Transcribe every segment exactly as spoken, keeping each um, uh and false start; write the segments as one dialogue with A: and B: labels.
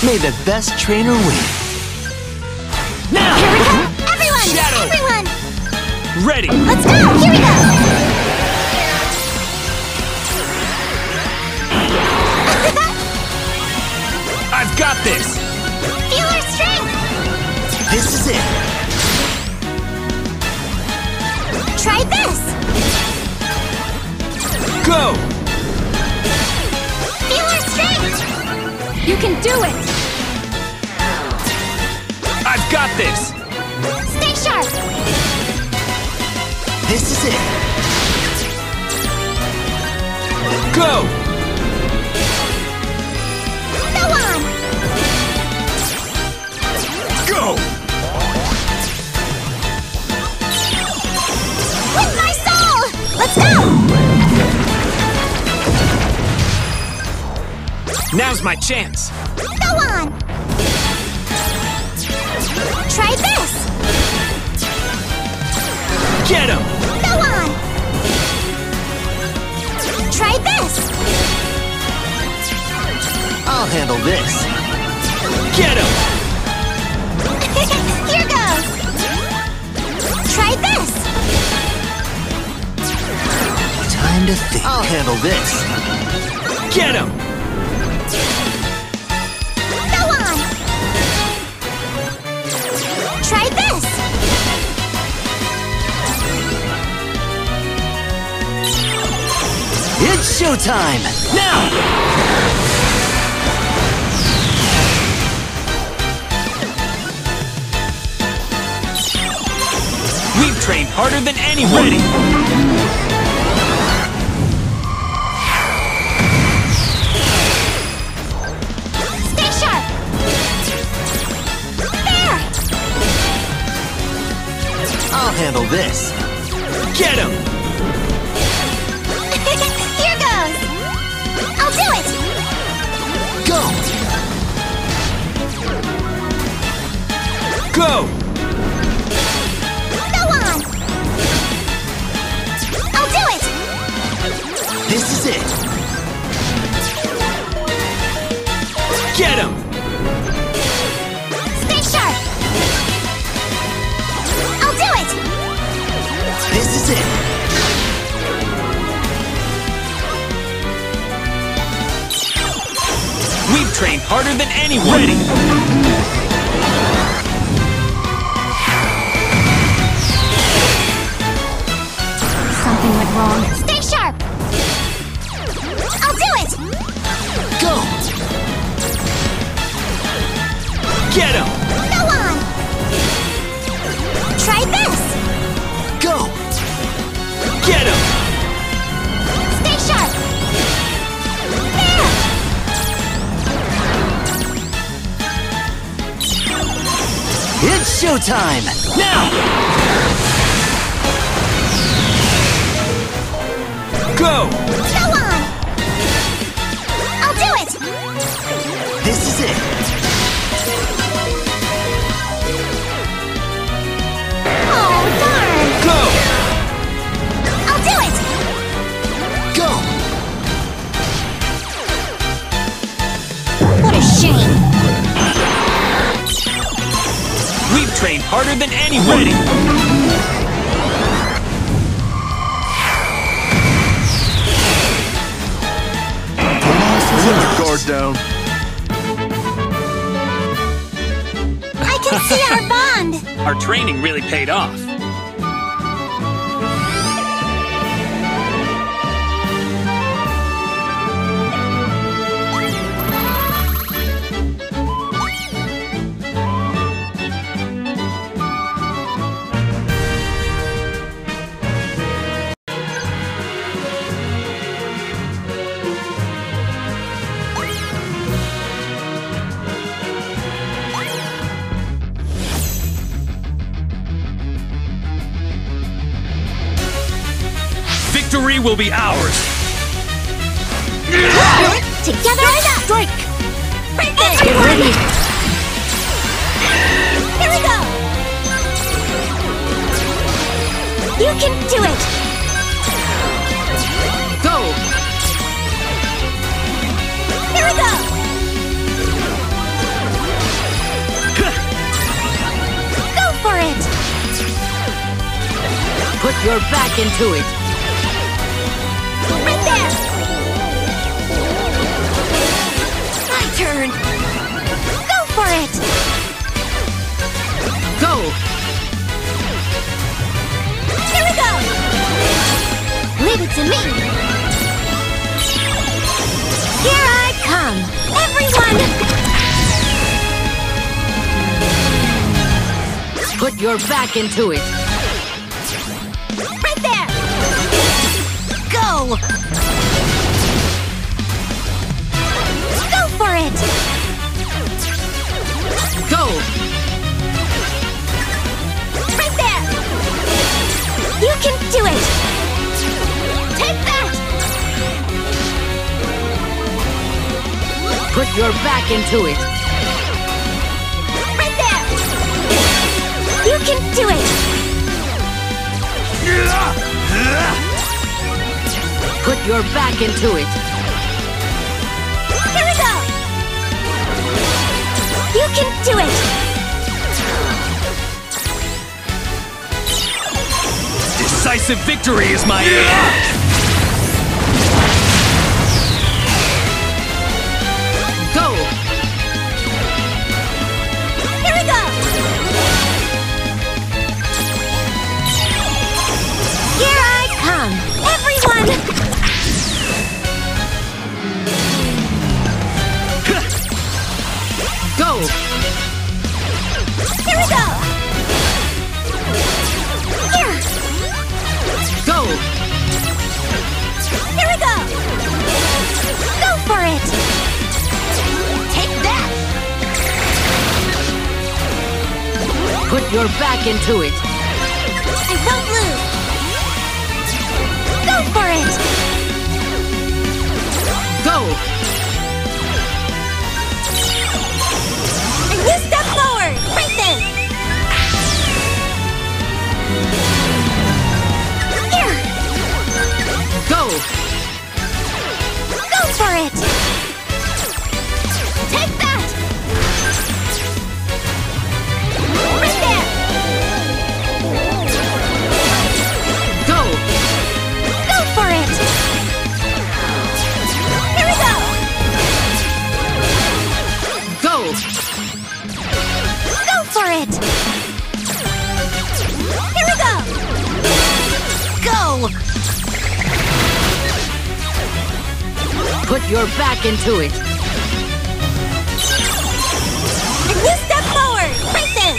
A: May the best trainer win. Now!
B: Here we go! Everyone!
A: Shadow!
B: Everyone!
A: Ready!
B: Let's go! Here we go!
A: I've got this!
B: Feel our strength!
A: This is it!
B: Try this!
A: Go!
B: Feel our strength! You can do it!
A: I've got this!
B: Stay sharp!
A: This is it! Go!
B: Go on!
A: Go!
B: With my soul! Let's go!
A: Now's my chance!
B: Go on! Try this!
A: Get him!
B: Go on! Try this!
A: I'll handle this! Get him!
B: Here goes! Try this!
A: Time to think. I'll handle this! Get him!
B: Go on! Try this!
A: It's showtime! Now! We've trained harder than anyone! Ready!
B: Stay sharp! There!
A: I'll handle this! Get him!
B: Here goes! I'll do it!
A: Go! Go!
B: Go on! I'll do it!
A: This is it! Get him!
B: Stay sharp! I'll do it!
A: This is it! We've trained harder than anyone! Ready!
B: Something went wrong. Stay sharp! I'll do it!
A: Go! Get him!
B: Go on! Try this!
A: Go! Get him!
B: Stay sharp! There!
A: It's showtime! Now! Go!
B: Go on! I'll do it!
A: This is it!
B: Oh, darn!
A: Go!
B: I'll do it!
A: Go!
B: What a shame!
A: We've trained harder than anyone! Ready!
C: Put your guard down.
B: I can see our bond!
A: Our training really paid off. Victory will be ours!
B: Together, strike! Right there!
D: Get ready!
B: Here we go! You can do it!
D: Go!
B: Here we go!
D: your back into it.
B: Right there! My turn! Go for it!
D: Go!
B: Here we go! Leave it to me! Here I come! Everyone!
D: Put your back into it.
B: Right there! Go! Go for it!
D: Go!
B: Right there! You can do it! Take that!
D: Put your back into it.
B: Right there! You can do it!
D: Put your back into it.
B: Here we go! You can do it!
A: Decisive victory is my aim!
D: Go!
B: Here we go! Here I come! Everyone!
D: Go!
B: Here we go! Here!
D: Go!
B: Here we go! Go for it! Take that!
D: Put your back into it.
B: I won't lose! Go for it!
D: Go!
B: And you step forward! Right then! Here!
D: Go!
B: Go for it! Take that! Right there!
D: Go!
B: Go for it! Here we go!
D: Go!
B: Go for it! Here we go! Go!
D: Put your back into it.
B: And you step forward! Right then!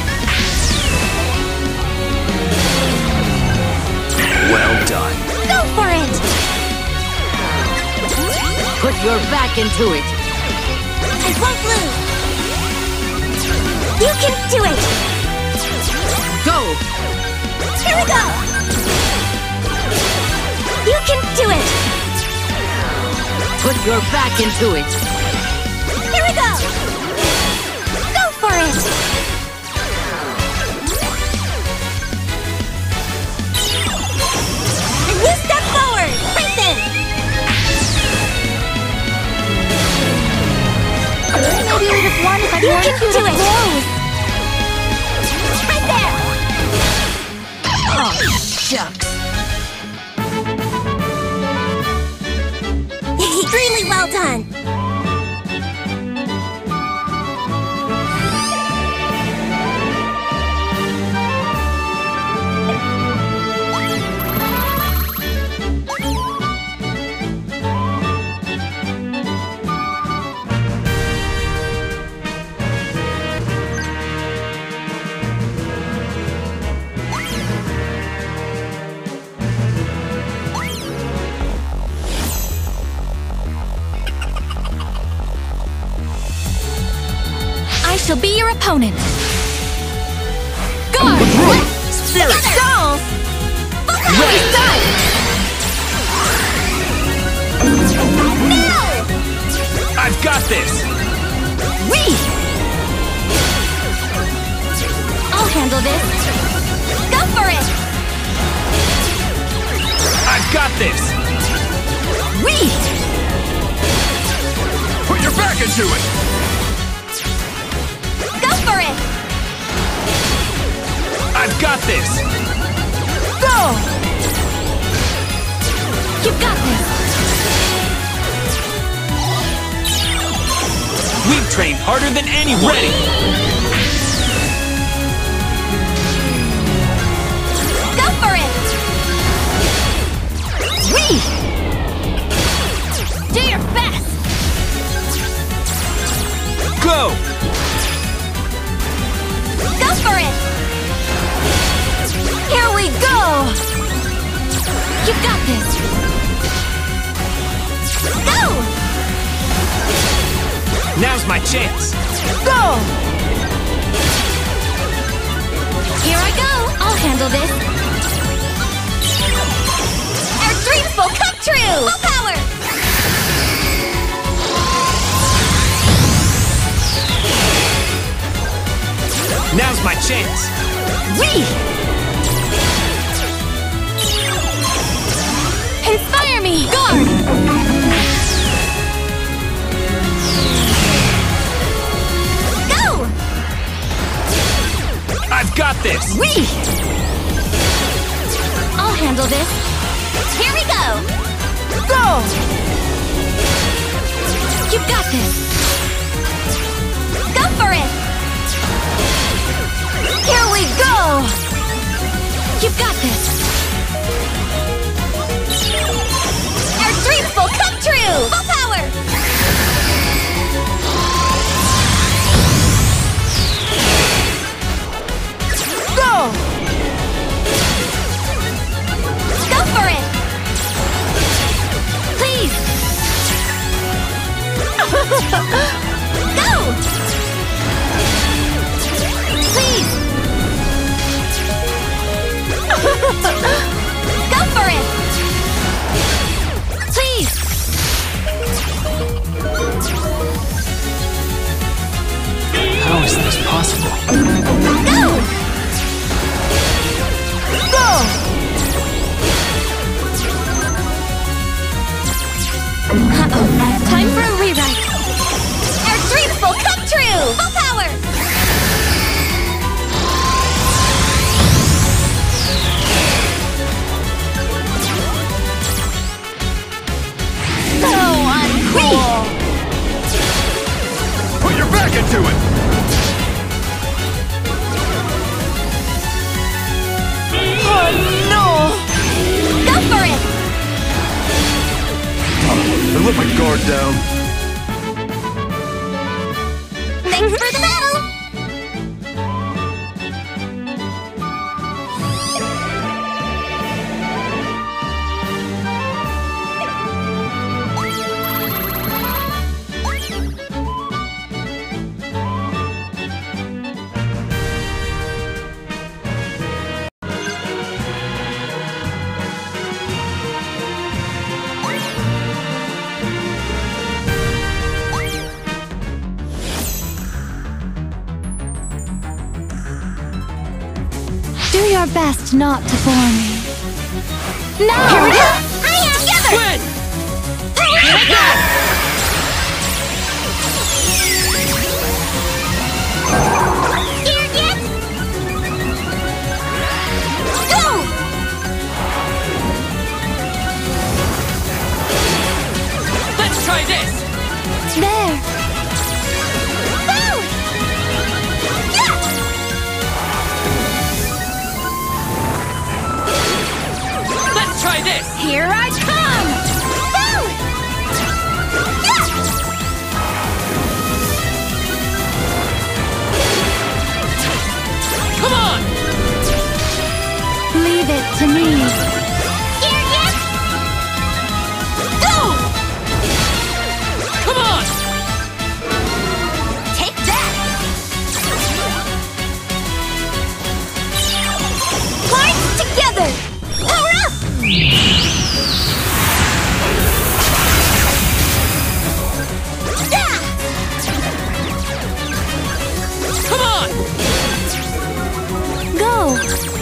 A: Well done.
B: Go for it!
D: Put your back into it.
B: I won't lose! You can do it!
D: Go!
B: Here we go! You can do it!
D: Put your back into it.
B: Here we go! Go for it! And you step forward! Right then! Maybe we just won if I you can do it! Right there!
D: Oh, shucks.
B: Really well done!
E: I shall be your opponent. Guard!
B: Spirit!
E: Stalls!
B: Ready!
E: Side!
B: Now!
A: I've got this!
E: Read! I'll handle this.
B: Go for it!
A: I've got this!
E: Read!
A: Put your back into it!
B: Go for it!
A: I've got this!
E: Go!
A: trained harder than anyone. Ready.
E: Go for it! Whee! Do your best!
A: Go!
E: Go for it! Here we go! You've got this! Go!
A: Now's my chance.
E: Go! Here I go! I'll handle this! Our dreams will come true! Full power!
A: Now's my chance.
E: Whee! Inspire me! Guard! Go!
A: I've got this.
E: Whee! I'll handle this. Here we go! Go! You've got this! Go for it! Here we go! You've got this! Our dreams will come true! Full power! Go! Go for it! Please! Go! Please! Go for it! Please!
A: How is this possible?
E: Go! Go! Uh-oh. Time for a rewrite. Our dreams will come true! Full power! So uncool!
C: Put your back into it!
E: Oh no! Go for it!
C: And let my guard down.
E: Thanks for the battle! Do your best not to bore me. Now! Here it is! I am together!
A: Win!
E: Here we go! Here yet? Go!
A: Let's try this!
E: There! Go! Yeah!
A: Let's try this!
E: Here I come! Go! Yeah!
A: Come on!
E: Leave it to me. Here yet? Go!
A: Come on!
E: Take that! Cards together! Power up! Yeah!
A: Come on!
E: Go!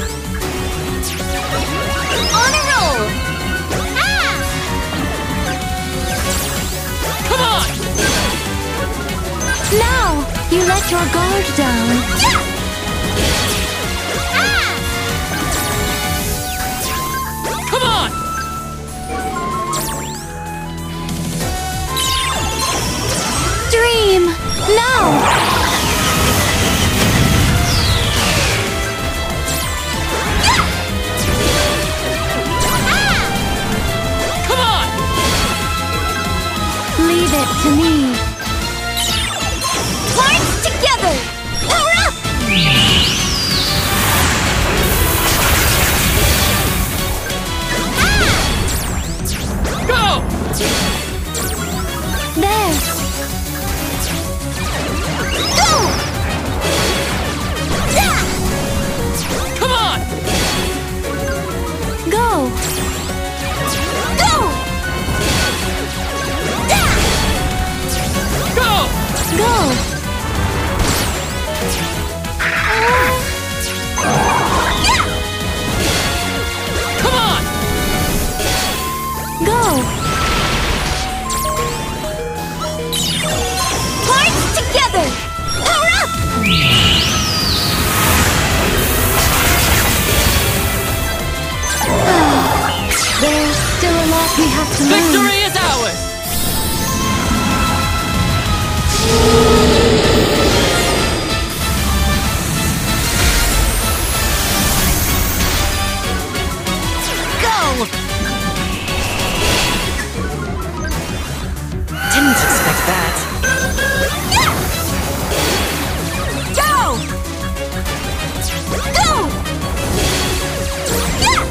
E: On a roll! Ah!
A: Come on!
E: Now, you let your guard down. Yeah! Ah!
A: Come on!
E: Dream! Now! Leave it to me.
B: Cards together! Power up!
A: Go!
E: There.
B: Go! Yeah!
A: Come on!
E: Go.
B: Go! Yeah!
A: Go!
E: Go.
A: Come on!
E: Go.
B: Cards together! Power up!
E: There's still a lot we have to learn.
A: Victory is ours!
B: Go!
A: Didn't expect that.
B: Yeah! Go! Go! Yeah!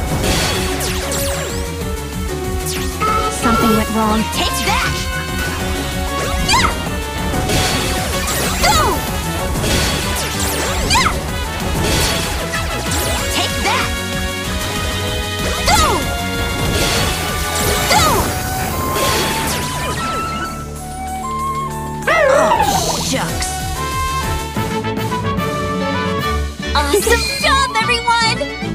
E: Something went wrong.
B: Take that! Yeah! Go! Yeah! Take that! Go! Go! Oh, shucks. Awesome job, everyone!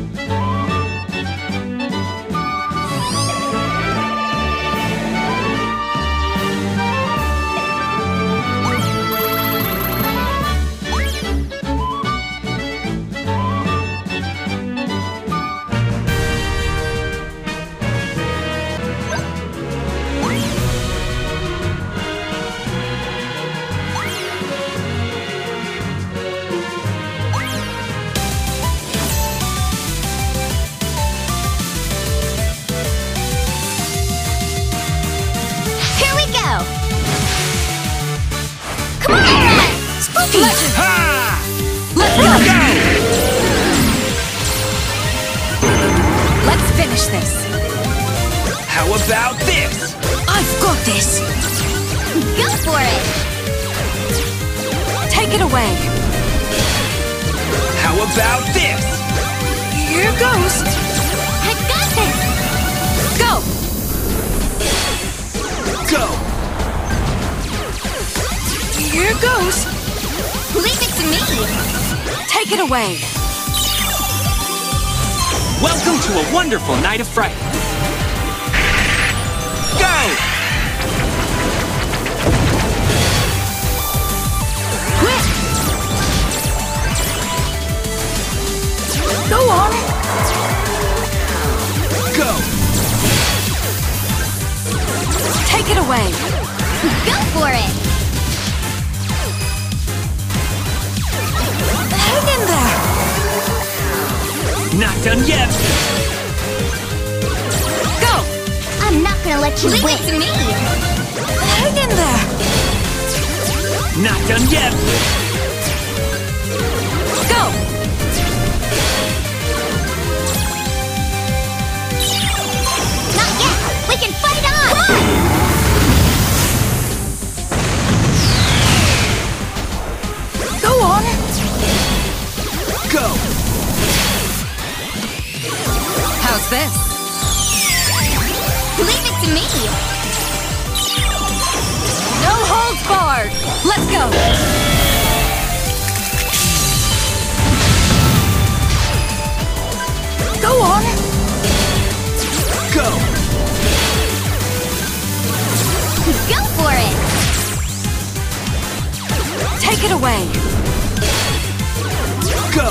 B: Here we go! Come on! Spooky!
A: Ha!
B: Let's go! Let's finish this.
A: How about this?
B: I've got this. Go for it. Take it away.
A: How about this?
B: Here goes. I got this. Go.
A: Go!
B: Here goes. Leave it to me. Take it away.
A: Welcome to a wonderful night of fright. Go!
B: Quit. Go on.
A: Go!
B: Take it away. Go for it. Hang in there.
A: Not done yet!
B: Go.
E: I'm not gonna let you
B: Leave
E: win.
B: it to me. Hang in there.
A: Not done yet!
B: Go.
E: Not yet. We can fight on.
B: Go on.
A: Go!
B: How's this? Leave it to me. No holds barred. Let's go. Go on.
A: Go!
B: Go for it. Take it away.
C: Go!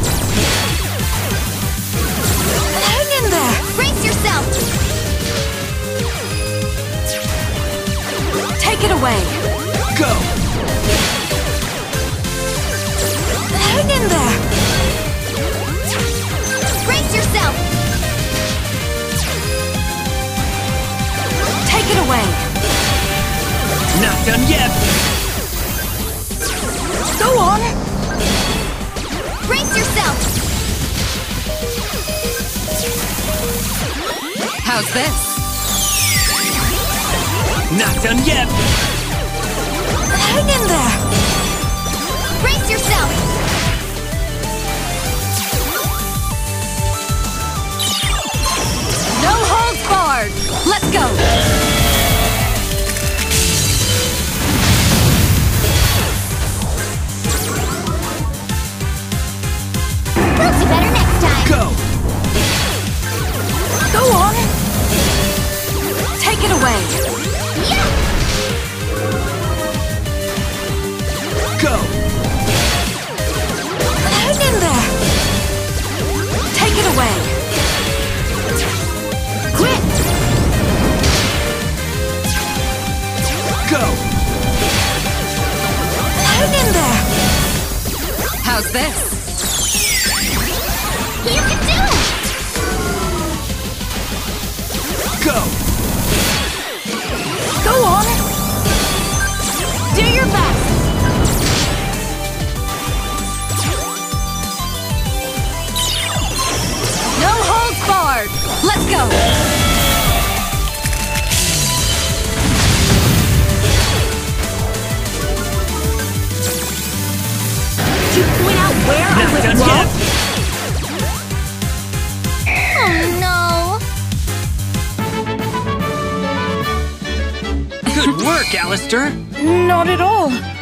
B: Hang in there. Brace yourself. Take it away.
C: Go!
B: Hang in there. Brace yourself. Take it away.
D: this?
A: Not done yet.
B: Hang in there! Brace yourself!
D: No holds barred! Let's go!
B: We'll do better next time!
A: Go!
D: Go on! Take it away!
B: Yeah!
A: Go!
D: Hang in there! Take it away!
B: Quit!
A: Go!
D: Hang in there! How's this?
B: You can do it!
A: Go!
D: Go on! Do your best! No holds barred! Let's go!
B: To point out where I
A: Not
B: went
A: done
B: wrong?
A: yet.
B: Oh no!
A: Good work, Alistair.
D: Not at all.